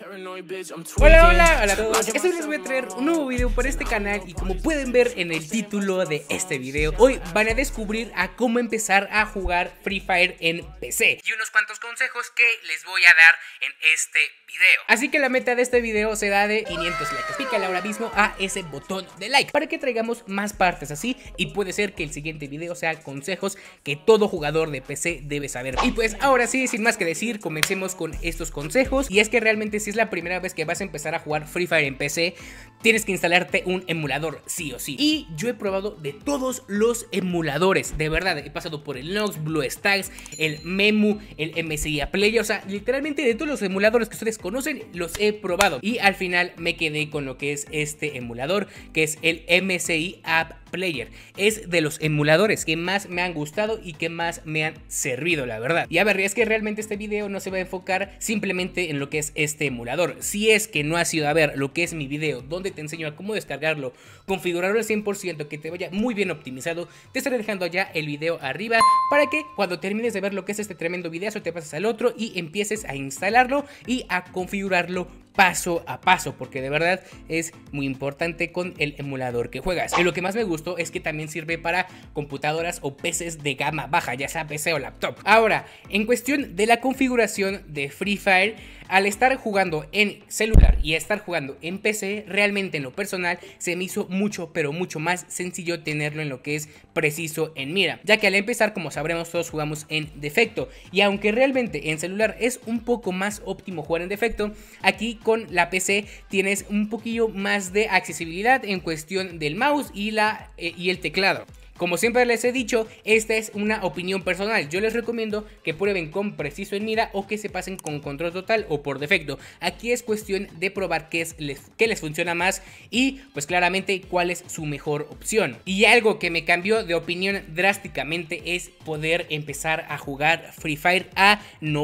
Hola, hola, hola a todos. Esta vez les voy a traer un nuevo video para este canal y como pueden ver en el título de este video, hoy van a descubrir a cómo empezar a jugar Free Fire en PC y unos cuantos consejos que les voy a dar en este video. Así que la meta de este video será de 500 likes. Pícale ahora mismo a ese botón de like para que traigamos más partes así y puede ser que el siguiente video sea consejos que todo jugador de PC debe saber. Y pues ahora sí, sin más que decir, comencemos con estos consejos. Y es que realmente si es la primera vez que vas a empezar a jugar Free Fire en PC, tienes que instalarte un emulador sí o sí. Y yo he probado de todos los emuladores, de verdad, he pasado por el Nox, BlueStacks, el Memu, el MSI Player, o sea, literalmente de todos los emuladores que ustedes conocen, los he probado. Y al final me quedé con lo que es este emulador, que es el MSI App Player. Es de los emuladores que más me han gustado y que más me han servido, la verdad. Y a ver, es que realmente este video no se va a enfocar simplemente en lo que es este emulador. Si es que no has ido a ver lo que es mi video donde te enseño a cómo descargarlo, configurarlo al 100%, que te vaya muy bien optimizado, te estaré dejando ya el video arriba para que cuando termines de ver lo que es este tremendo videazo te pases al otro y empieces a instalarlo y a configurarlo paso a paso, porque de verdad es muy importante con el emulador que juegas. Y lo que más me gustó es que también sirve para computadoras o PCs de gama baja, ya sea PC o laptop. Ahora, en cuestión de la configuración de Free Fire, al estar jugando en celular y estar jugando en PC, realmente en lo personal se me hizo mucho, pero mucho más sencillo tenerlo en lo que es preciso en mira, ya que al empezar, como sabremos, todos jugamos en defecto, y aunque realmente en celular es un poco más óptimo jugar en defecto, aquí con la PC tienes un poquillo más de accesibilidad en cuestión del mouse y el teclado. Como siempre les he dicho, esta es una opinión personal. Yo les recomiendo que prueben con preciso en mira o que se pasen con control total o por defecto. Aquí es cuestión de probar qué les funciona más y pues claramente cuál es su mejor opción. Y algo que me cambió de opinión drásticamente es poder empezar a jugar Free Fire a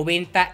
90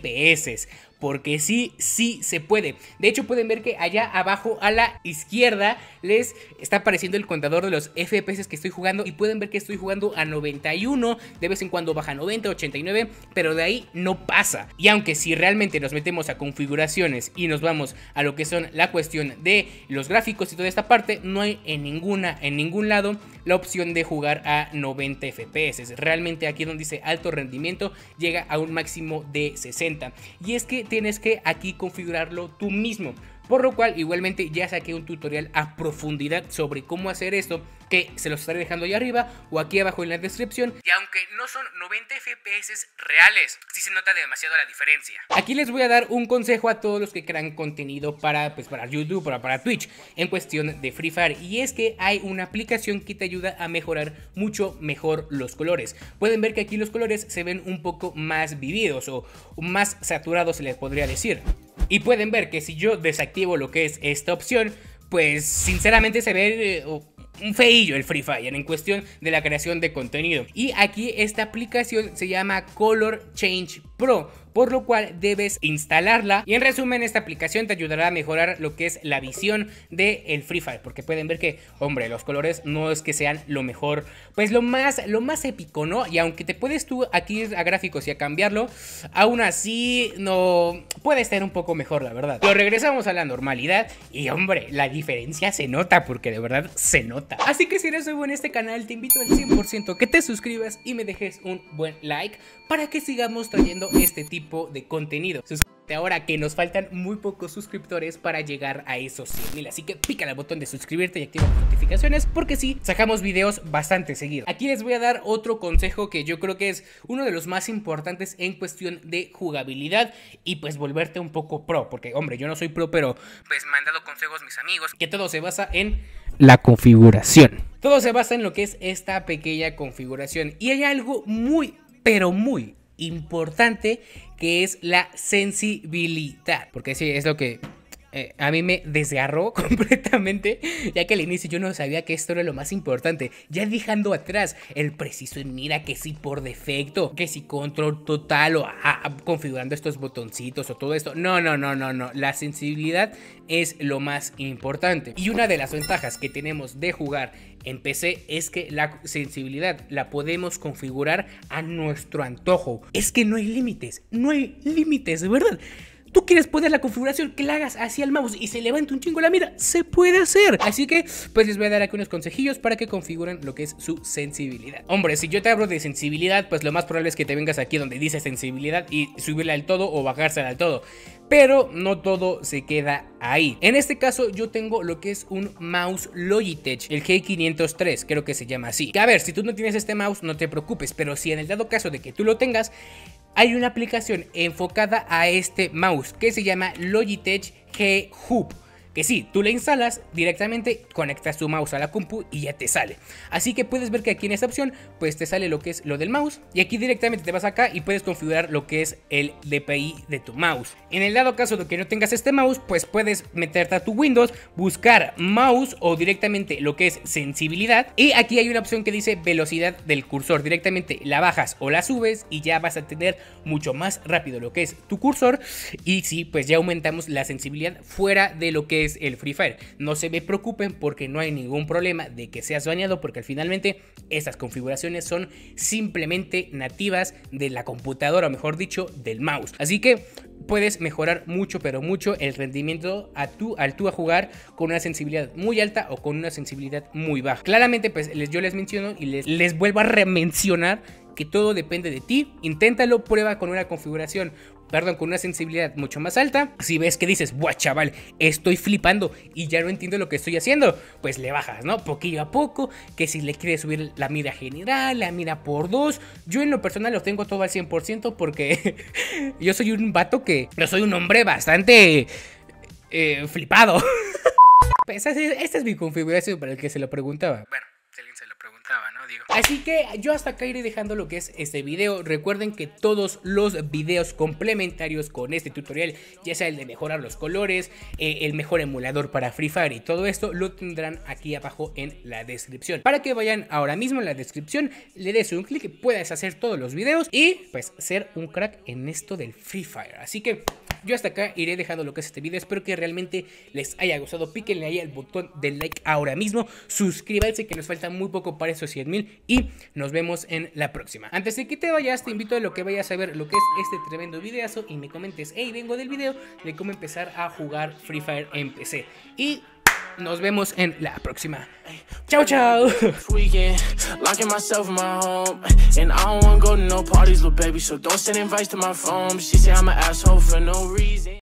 FPS. Porque sí se puede. De hecho pueden ver que allá abajo a la izquierda les está apareciendo el contador de los FPS que estoy jugando. Y pueden ver que estoy jugando a 91. De vez en cuando baja a 90, 89. Pero de ahí no pasa. Y aunque si realmente nos metemos a configuraciones y nos vamos a lo que son la cuestión de los gráficos y toda esta parte, no hay en ningún lado la opción de jugar a 90 FPS. Realmente aquí donde dice alto rendimiento llega a un máximo de 60. Y es que tienes que aquí configurarlo tú mismo, por lo cual igualmente ya saqué un tutorial a profundidad sobre cómo hacer esto, que se los estaré dejando ahí arriba o aquí abajo en la descripción. Y aunque no son 90 FPS reales, sí se nota demasiado la diferencia. Aquí les voy a dar un consejo a todos los que crean contenido para YouTube, para Twitch, en cuestión de Free Fire, y es que hay una aplicación que te ayuda a mejorar mucho mejor los colores. Pueden ver que aquí los colores se ven un poco más vividos o más saturados, se les podría decir. Y pueden ver que si yo desactivo lo que es esta opción, pues sinceramente se ve un feillo el Free Fire en cuestión de la creación de contenido. Y aquí esta aplicación se llama Color Change Pro, por lo cual debes instalarla. Y en resumen, esta aplicación te ayudará a mejorar lo que es la visión del Free Fire, porque pueden ver que, hombre, los colores no es que sean lo mejor, pues lo más épico, ¿no? Y aunque te puedes tú aquí ir a gráficos y a cambiarlo, aún así no puede estar un poco mejor, la verdad. Pero regresamos a la normalidad y, hombre, la diferencia se nota, porque de verdad se nota. Así que si eres nuevo en este canal, te invito al 100% que te suscribas y me dejes un buen like para que sigamos trayendo este tipo de contenido. Suscríbete ahora, que nos faltan muy pocos suscriptores para llegar a esos 100,000, así que pícale al botón de suscribirte y activa las notificaciones, porque sí, sacamos videos bastante seguido. Aquí les voy a dar otro consejo que yo creo que es uno de los más importantes en cuestión de jugabilidad y pues volverte un poco pro, porque hombre, yo no soy pro, pero pues me han dado consejos mis amigos, que todo se basa en la configuración. Todo se basa en lo que es esta pequeña configuración, y hay algo muy, pero muy importante, que es la sensibilidad, porque sí, es lo que a mí me desgarró completamente, ya que al inicio yo no sabía que esto era lo más importante. Ya dejando atrás el preciso en mira, que si por defecto, que si control total o configurando estos botoncitos o todo esto. No, la sensibilidad es lo más importante. Y una de las ventajas que tenemos de jugar en PC es que la sensibilidad la podemos configurar a nuestro antojo. Es que no hay límites, de verdad. tú quieres poner la configuración que la hagas hacia el mouse y se levante un chingo la mira, se puede hacer. Así que pues les voy a dar aquí unos consejillos para que configuren lo que es su sensibilidad. Hombre, si yo te hablo de sensibilidad, pues lo más probable es que te vengas aquí donde dice sensibilidad y subirla al todo o bajársela al todo. Pero no todo se queda ahí. En este caso yo tengo lo que es un mouse Logitech, el G503, creo que se llama así. Que a ver, si tú no tienes este mouse no te preocupes, pero si en el dado caso de que tú lo tengas, hay una aplicación enfocada a este mouse que se llama Logitech G Hub. Que sí, tú le instalas directamente, conectas tu mouse a la compu y ya te sale. Así que puedes ver que aquí en esta opción pues te sale lo que es lo del mouse. Y aquí directamente te vas acá y puedes configurar lo que es el DPI de tu mouse. En el dado caso de que no tengas este mouse, pues puedes meterte a tu Windows, buscar mouse o directamente lo que es sensibilidad. Y aquí hay una opción que dice velocidad del cursor. Directamente la bajas o la subes y ya vas a tener mucho más rápido lo que es tu cursor. Y sí, pues ya aumentamos la sensibilidad fuera de lo que es el Free Fire. No se me preocupen porque no hay ningún problema de que seas bañado, porque finalmente estas configuraciones son simplemente nativas de la computadora, o mejor dicho, del mouse. Así que puedes mejorar mucho, pero mucho el rendimiento al tú a jugar con una sensibilidad muy alta o con una sensibilidad muy baja. Claramente pues yo les menciono y les vuelvo a remencionar que todo depende de ti. Inténtalo, prueba con una configuración, con una sensibilidad mucho más alta. Si ves que dices, buah chaval, estoy flipando y ya no entiendo lo que estoy haciendo, pues le bajas, ¿no? Poquillo a poco, que si le quieres subir la mira general, la mira por 2. Yo en lo personal lo tengo todo al 100% porque yo soy un vato yo soy un hombre bastante flipado. Pues esta es mi configuración para el que se lo preguntaba. Bueno, si alguien se lo preguntaba, ¿no? Digo. Así que yo hasta acá iré dejando lo que es este video. Recuerden que todos los videos complementarios con este tutorial, ya sea el de mejorar los colores, el mejor emulador para Free Fire y todo esto, lo tendrán aquí abajo en la descripción. Para que vayan ahora mismo en la descripción, le des un clic y puedas hacer todos los videos y pues ser un crack en esto del Free Fire. Así que yo hasta acá iré dejando lo que es este video. Espero que realmente les haya gustado. Píquenle ahí al botón del like ahora mismo. Suscríbanse que nos falta muy poco para esos 100,000. Y nos vemos en la próxima. Antes de que te vayas, te invito a lo que vayas a ver lo que es este tremendo videazo y me comentes, hey, vengo del video de cómo empezar a jugar Free Fire en PC. Y nos vemos en la próxima. Chao, chao. Locking myself in my home, and I don't wanna go to no parties, little baby, so don't send invites to my phone. She say I'm an asshole for no reason.